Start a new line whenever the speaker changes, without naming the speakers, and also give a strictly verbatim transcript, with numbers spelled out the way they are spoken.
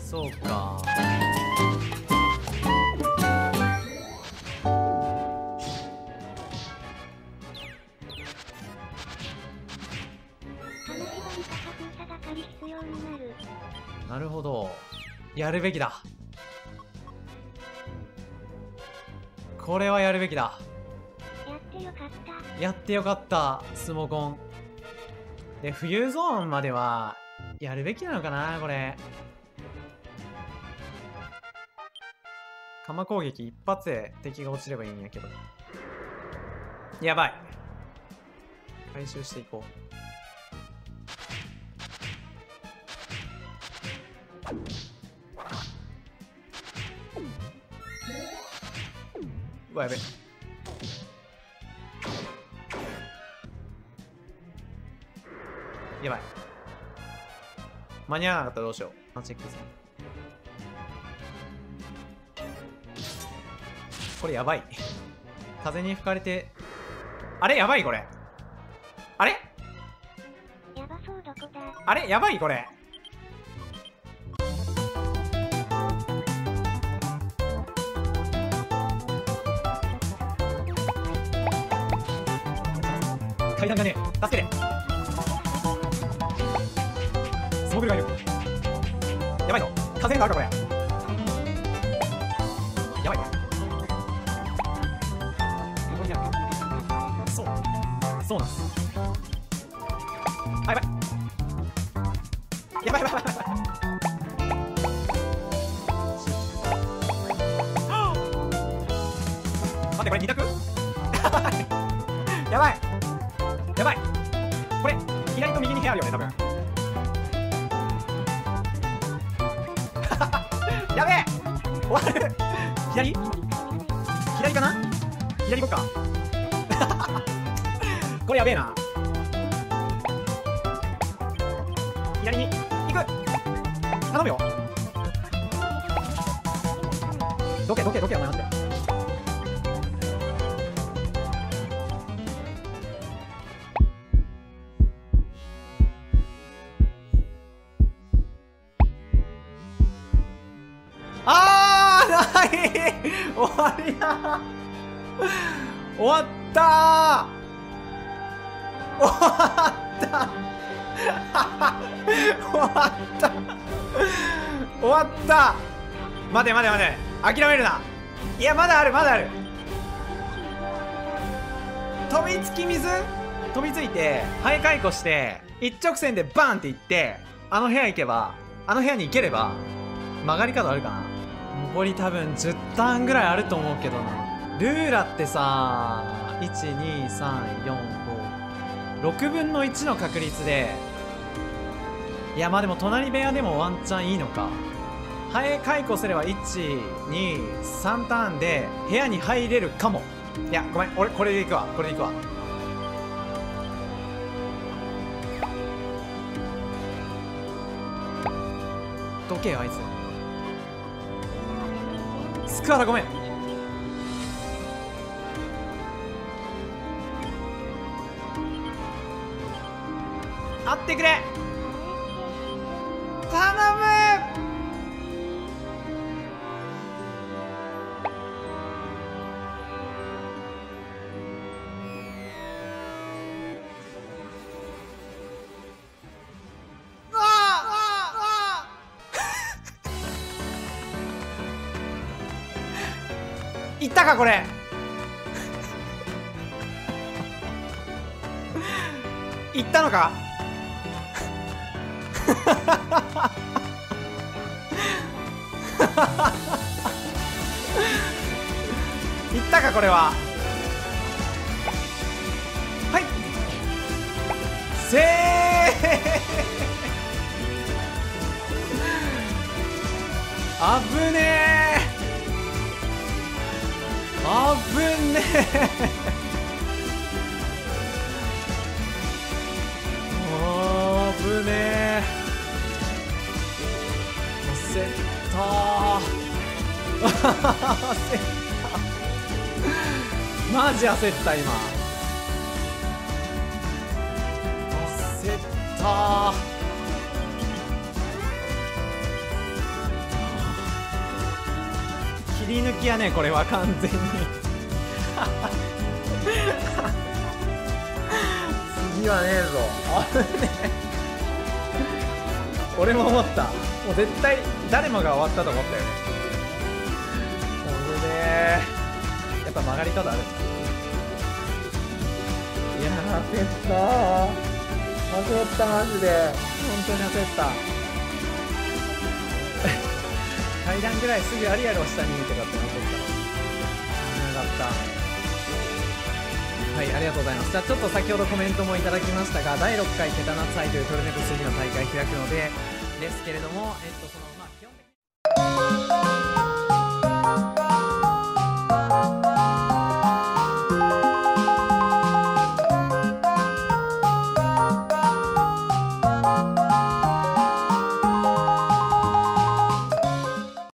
そうか。なるほど、やるべきだ。これはやるべきだ。
やってよかった。
やってよかった、スモコン。で、浮遊ゾーンまではやるべきなのかな、これ。鎌攻撃一発で敵が落ちればいいんやけど。やばい。回収していこう。うわ、やべ。やばい。間に合わなかったらどうしよう。あ、チェックですね。これやばい。風に吹かれて。あれやばいこれ。あれ
やばそう、どこだ。
あれやばいこれ。階段がねえ、助けて。スモグルがいる。やばいぞ、風があるかこれ。やばいこれ。そうそうなんです。あ、やばいやばいやばいやばいやばい。待って、これ二択やばいやばい。これ左と右に部屋あるよね多分やべえ、終わる。左左かな、左行こうかこれやべえな。左に行く、頼むよ。どけどけどけ、お前待って。あー、ない終わりだ終わったー終わった終わった終わった。待て待て待て、諦めるな。いや、まだあるまだある。飛びつき水飛びついてハエ解雇して一直線でバーンっていって、あの部屋行けば、あの部屋に行ければ曲がり角あるかな。残り多分じゅうターンぐらいあると思うけどな。ルーラってさ、いちにさんよんごろくぶんのいちの確率で、いやまあでも隣部屋でもワンチャンいいのか。ハエ解雇すればいちにさんターンで部屋に入れるかも。いやごめん、俺これでいくわ、これでいくわ。どけよあいつ。スクワラごめん。会ってくれ、頼む。いったかこれいったのかいったかこれは。はいせーあぶねえあぶねえあぶねえ焦ったー焦ったマジ焦った今焦ったーり抜きやねこれは完全に次はねえぞあぶねえ俺も思った。もう絶対誰もが終わったと思ったよね。それでやっぱ曲がり方あるんだ。いやー焦ったー焦ったマジで本当に焦った階段ぐらいすぐありやろ下にとかって思ったの危なかった。はい、ありがとうございます。じゃあちょっと先ほどコメントもいただきましたが、だいろっかいケタナッツ祭というトルネコスリーの大会開くのでですけれども、えっとそのまあ基本的に